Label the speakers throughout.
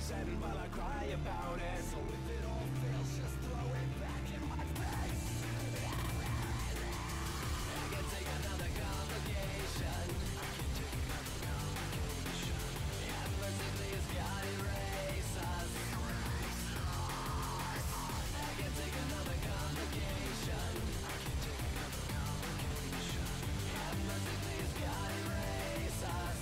Speaker 1: reason while I cry about it. So if it all fails, just throw it back in my face. I can take another complication. I can take another complication. Have mercy, please, God, erase us. I can take another complication. I can take another complication. Have mercy, please, God, erase us.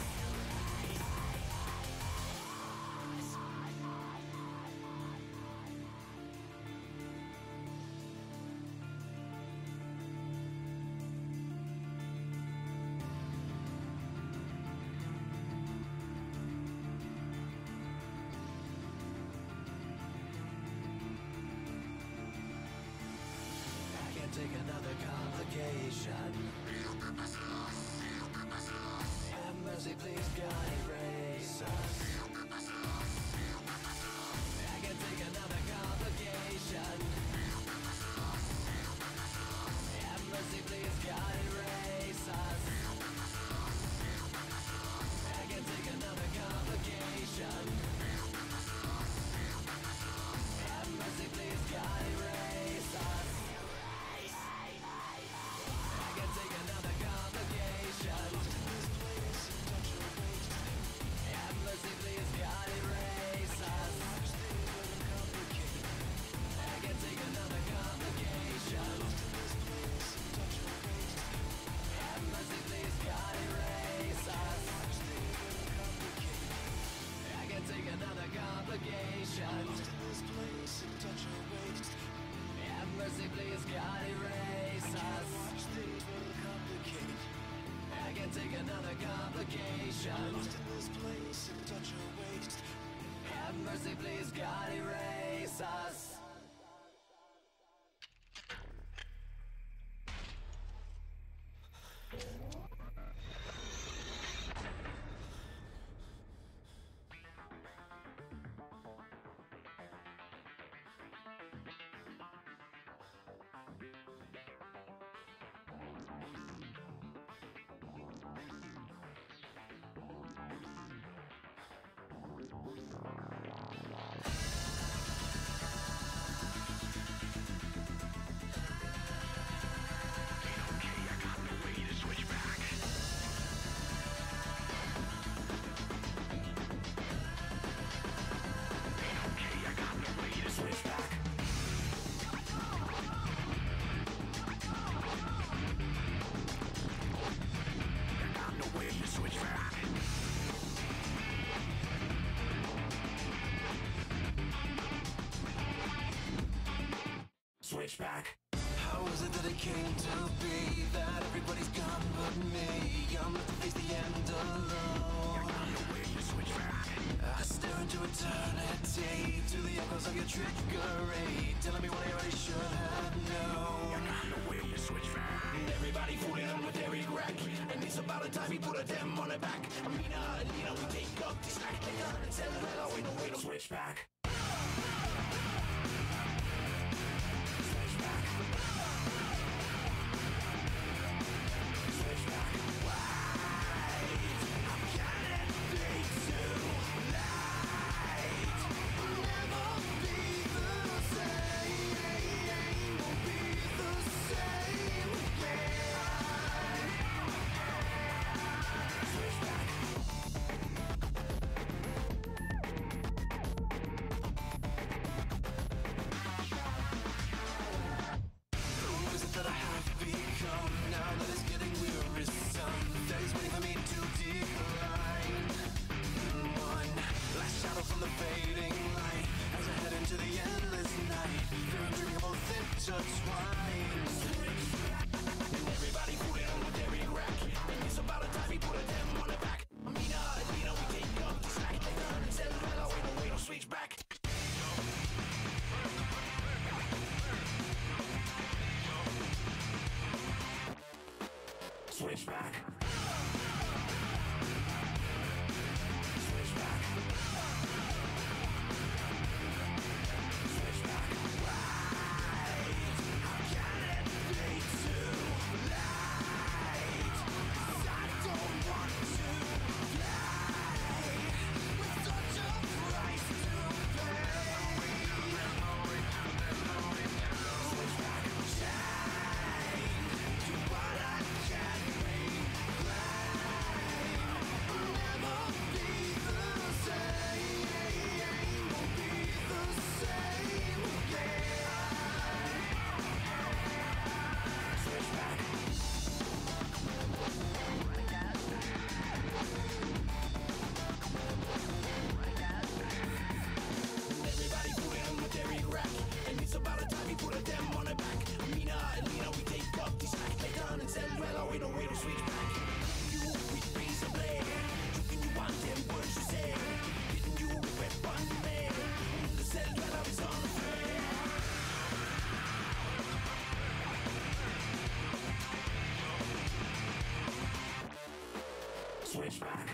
Speaker 1: Take another complication. Have mercy, please, God, erase us. I can take another complication. Have mercy, please, God, erase us. I can take another complication. Have mercy, please, God, erase us. Take another complication. Have mercy, please, God, erase us. I can take another complication. Have mercy, please, God, erase us. I can take another complication. Have mercy, please, God, erase us. I can take another complication. Lost in this place and touch your waist. Have mercy, please, God, erase us.
Speaker 2: Switchback. How is it that it came to be that everybody's gone but me? I'm left to face the end alone. I stare into eternity, to the echoes of your trickery, telling me what I already should have known. And everybody fooling on with their regret, and it's about the time we put a them on the back. Amina and Nina, we take up the slack. They got to tell them that we don't wait to switch back. From the fading light, as I head into the endless night, fear and dreaming both intertwined. And everybody fooling on with their regret, and it's about the time we put a them on the back. Amina and Nina, we take up the slack. They learn and tell well, we don't wait on switch back. Switch back. Don't want to fly with such a price to Switchback.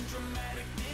Speaker 2: dramatic